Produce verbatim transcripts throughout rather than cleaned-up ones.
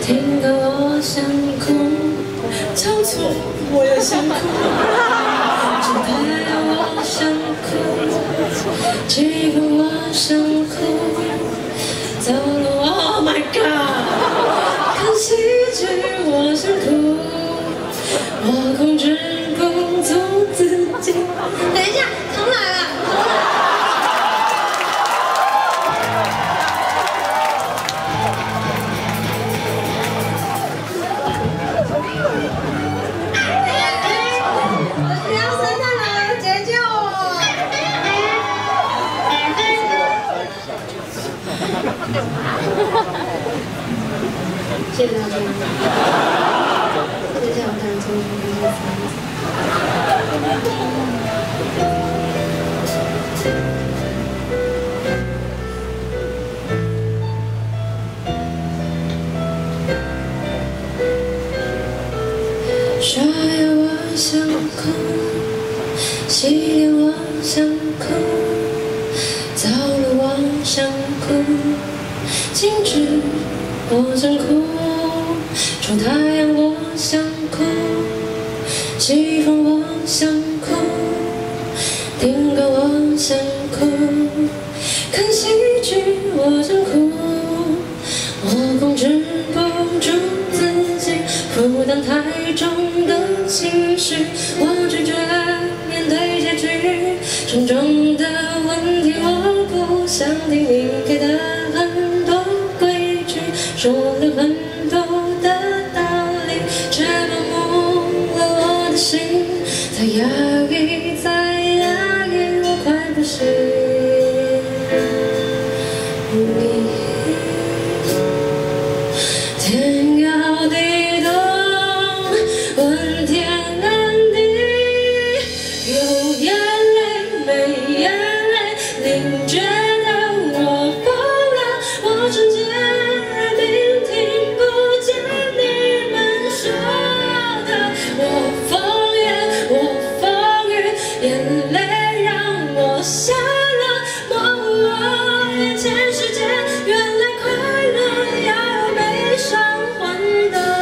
听歌我想哭，唱错我也想哭，只怕我想哭，气氛我想哭，走了 Oh my God， 看戏剧我想哭，我控制不住自己。等一下，重来了，重来了。 谢谢大家，接下来我弹奏一首刷牙我想哭，洗脸我想哭，走路我想哭，静止我想哭，出太阳我想哭，气氛我想哭，听歌我想哭，看戏剧我想哭，我控制不住自己，负担太重的情绪，我拒绝面对结局，重重的问题我不想听，你给的很多规矩，说了很多的道理，却麻木了我的心，再压抑，再压抑，我快不行。你天摇地动，问天安地，有眼泪没眼泪，你觉得我疯了，我纯洁而聆听不见你们说的，我风言我风雨，眼泪让我瞎了，忘我眼前世界，原来快乐要悲伤换的。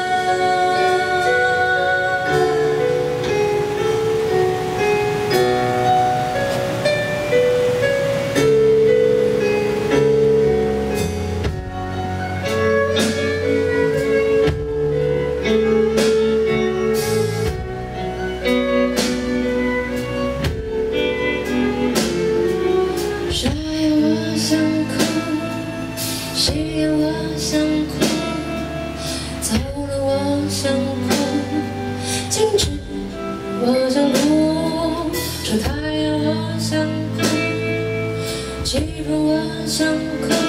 刷牙我想哭，洗脸我想哭，走路我想哭，静止我想哭，出太阳我想哭，气氛我想哭。